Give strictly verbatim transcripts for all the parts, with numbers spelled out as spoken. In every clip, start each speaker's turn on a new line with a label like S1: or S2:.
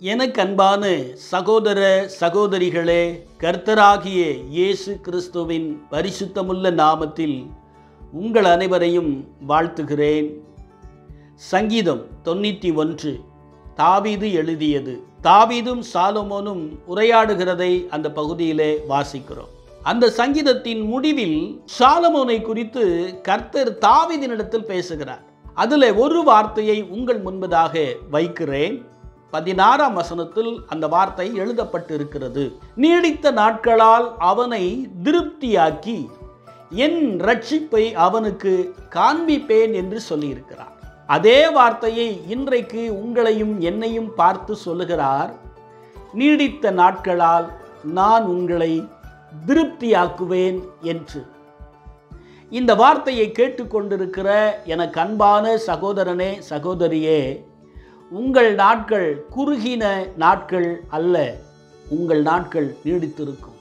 S1: எனக்கு அன்பான சகோதர சகோதரிகளே, கர்த்தராகிய இயேசு கிறிஸ்துவின் பரிசுத்தமுள்ள நாமத்தில் உங்கள் அனைவரையும் வாழ்த்துகிறேன். சங்கீதம் தொண்ணூற்றி ஒன்று தாவீது எழுதியது. தாவீதும் சாலமோனும் உரையாடுகிறதை அந்த பகுதியிலே வாசிக்கிறோம். அந்த சங்கீதத்தின் முடிவில் சாலமோனை குறித்து கர்த்தர் தாவீதினிடத்தில் பேசுகிறார். அதில் ஒரு வார்த்தையை உங்கள் முன்பதாக வைக்கிறேன். பதினாறாம் வசனத்தில் அந்த வார்த்தை எழுதப்பட்டு இருக்கிறது. நீடித்த நாட்களால் அவனை திருப்தியாக்கி என் ரட்சிப்பை அவனுக்கு காண்பிப்பேன் என்று சொல்லியிருக்கிறார். அதே வார்த்தையை இன்றைக்கு உங்களையும் என்னையும் பார்த்து சொல்லுகிறார். நீடித்த நாட்களால் நான் உங்களை திருப்தியாக்குவேன் என்று. இந்த வார்த்தையை கேட்டுக்கொண்டிருக்கிற எனக்கு அன்பான சகோதரனே சகோதரியே, உங்கள் நாட்கள் குறுகின நாட்கள் அல்ல, உங்கள் நாட்கள் நீடித்திருக்கும்.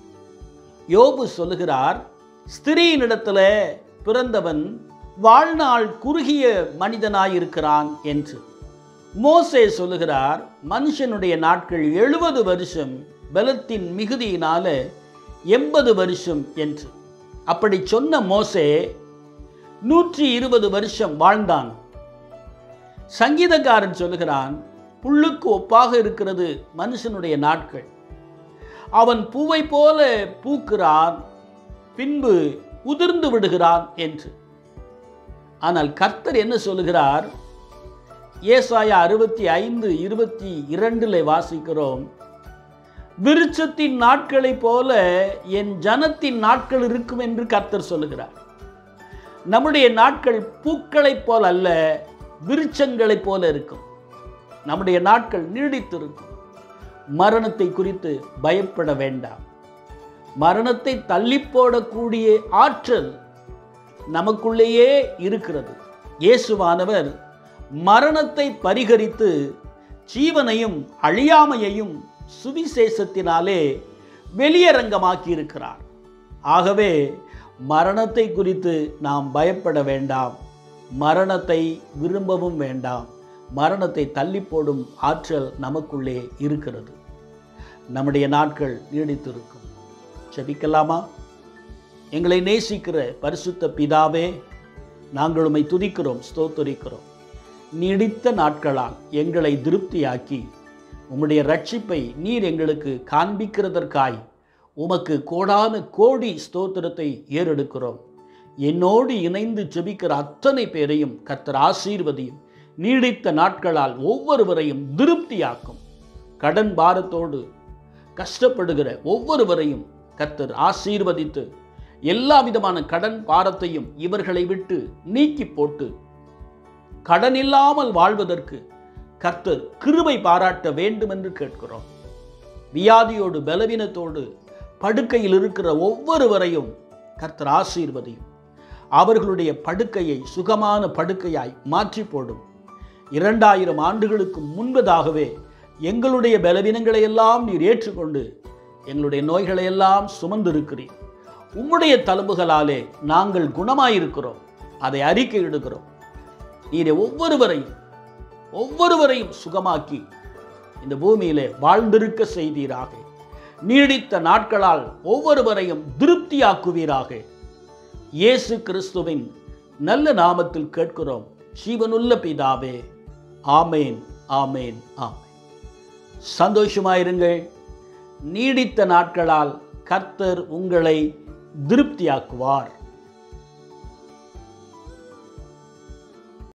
S1: யோபு சொல்லுகிறார், ஸ்திரீயினிடத்தில் பிறந்தவன் வாழ்நாள் குறுகிய மனிதனாயிருக்கிறான் என்று. மோசே சொல்லுகிறார், மனுஷனுடைய நாட்கள் எழுபது வருஷம், பலத்தின் மிகுதியினால எண்பது வருஷம் என்று. அப்படி சொன்ன மோசே நூற்றி இருபது வருஷம் வாழ்ந்தான். சங்கீதக்காரன் சொல்லுகிறான், புல்லுக்கு ஒப்பாக இருக்கிறது மனுஷனுடைய நாட்கள், அவன் பூவை போல பூக்கிறான், பின்பு உதிர்ந்து விடுகிறான் என்று. ஆனால் கர்த்தர் என்ன சொல்லுகிறார்? ஏசாயா அறுபத்தி ஐந்து இருபத்தி இரண்டில் வாசிக்கிறோம், விருட்சத்தின் நாட்களை போல என் ஜனத்தின் நாட்கள் இருக்கும் என்று கர்த்தர் சொல்லுகிறார். நம்முடைய நாட்கள் பூக்களைப் போல் அல்ல, விருட்சங்களைப் போல இருக்கும். நம்முடைய நாட்கள் நீடித்திருக்கும். மரணத்தை குறித்து பயப்பட வேண்டாம். மரணத்தை தள்ளி போடக்கூடிய ஆற்றல் நமக்குள்ளேயே இருக்கிறது. இயேசுவானவர் மரணத்தை பரிகரித்து ஜீவனையும் அழியாமையையும் சுவிசேஷத்தினாலே வெளியரங்கமாக்கி இருக்கிறார். ஆகவே மரணத்தை குறித்து நாம் பயப்பட வேண்டாம், மரணத்தை விரும்பவும் வேண்டாம். மரணத்தை தள்ளி போடும் ஆற்றல் நமக்குள்ளே இருக்கிறது. நம்முடைய நாட்கள் நீடித்திருக்கும். ஜெபிக்கலாமா? எங்களை நேசிக்கிற பரிசுத்த பிதாவே, நாங்கள் உம்மை துதிக்கிறோம், ஸ்தோத்திரிக்கிறோம். நீடித்த நாட்களால் எங்களை திருப்தியாக்கி உம்முடைய ரட்சிப்பை நீர் எங்களுக்கு காண்பிக்கிறதற்காய் உமக்கு கோடான கோடி ஸ்தோத்திரத்தை ஏறெடுக்கிறோம். என்னோடு இணைந்து ஜெபிக்கிற அத்தனை பேரையும் கர்த்தர் ஆசீர்வதியும். நீடித்த நாட்களால் ஒவ்வொருவரையும் திருப்தியாக்கும். கடன் பாரத்தோடு கஷ்டப்படுகிற ஒவ்வொருவரையும் கர்த்தர் ஆசீர்வதித்து எல்லா விதமான கடன் பாரத்தையும் இவர்களை விட்டு நீக்கி போட்டு கடன் இல்லாமல் வாழ்வதற்கு கர்த்தர் கிருபை பாராட்ட வேண்டும் என்று கேட்கிறோம். வியாதியோடு பலவீனத்தோடு படுக்கையில் இருக்கிற ஒவ்வொருவரையும் கர்த்தர் ஆசீர்வதியும். அவர்களுடைய படுக்கையை சுகமான படுக்கையாய் மாற்றி போடும். இரண்டாயிரம் ஆண்டுகளுக்கு முன்பதாகவே எங்களுடைய பலவீனங்களை எல்லாம் நீர் ஏற்றுக்கொண்டு எங்களுடைய நோய்களை எல்லாம் சுமந்திருக்கிறீர். உம்முடைய தழும்புகளாலே நாங்கள் குணமாயிருக்கிறோம். அதை அறிக்கையிடுகிறோம். நீரை ஒவ்வொருவரையும் ஒவ்வொருவரையும் சுகமாக்கி இந்த பூமியிலே வாழ்ந்திருக்க செய்தீராக. நீடித்த நாட்களால் ஒவ்வொருவரையும் திருப்தியாக்குவீராக. இயேசு கிறிஸ்துவின் நல்ல நாமத்தில் கேட்கிறோம், ஜீவனுள்ள பிதாவே. ஆமேன், ஆமேன், ஆமேன். சந்தோஷமாயிருங்கள். நீடித்த நாட்களால் கர்த்தர் உங்களை திருப்தியாக்குவார்.